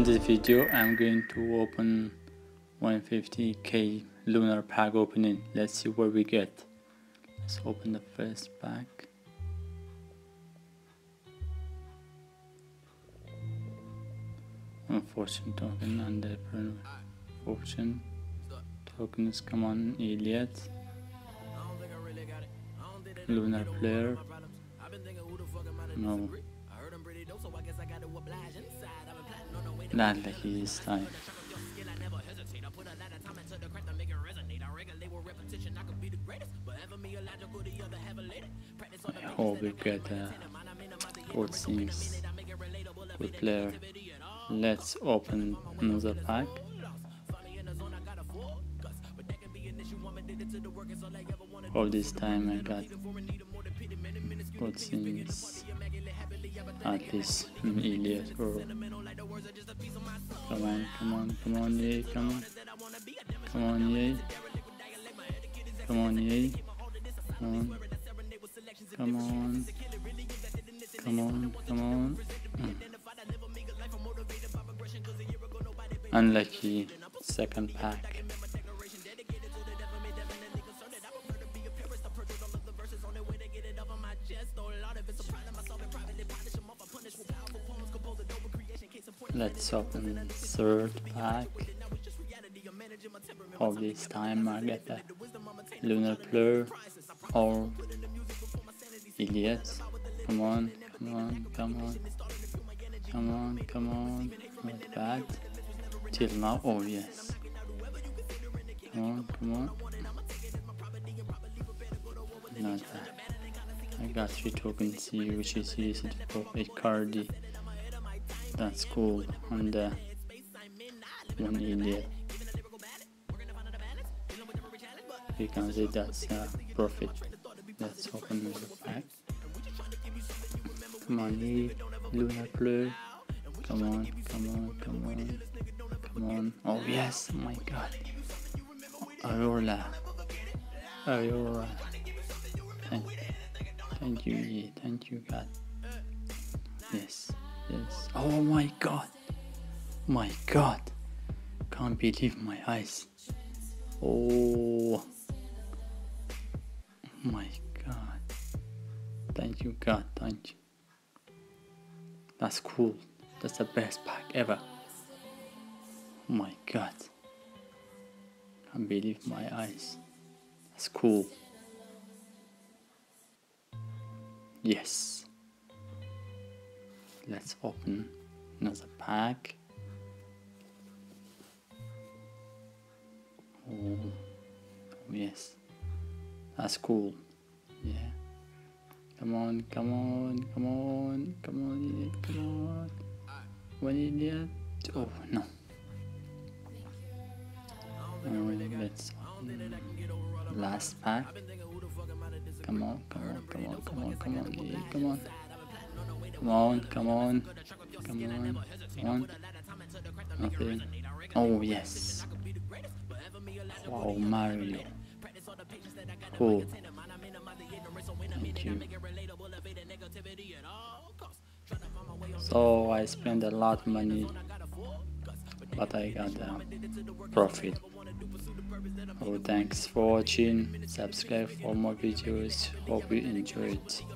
In this video I'm going to open 150k Lunar pack opening. Let's see what we get. Let's open the first pack. Fortune token and the fortune tokens. Come on, Elliot. Lunar player. No. Not lucky this time. I hope we get good things. Good player. Let's open another pack. Oh, this time I got good things. At least Elliot or come on, yay, come on, yay, come on. Unlucky second pack. Let's open third pack. Hope this time I get a Lunar player or Elliot. Come on. Not bad. Till now, oh yes. Come on. Not bad. I got 3 tokens here, which is used for a card. That's cool. And one Elliot. You can see that's profit. Let's open the pack. Come on, Lunar player. Come on. Oh yes, oh my god. Aurora. Thank you God. Yes. Oh my god. Can't believe my eyes. Oh my god. Thank you God, thank you. That's cool. That's the best pack ever. Oh my god. Can't believe my eyes. That's cool. Yes. Let's open another pack. Oh yes. That's cool. Yeah. Come on. One Elliot. Oh no. Let's last pack. Come on. Nothing. Oh yes. Wow, Mario. Cool. Thank you. So I spent a lot of money, but I got a profit. Oh, thanks for watching. Subscribe for more videos. Hope you enjoyed.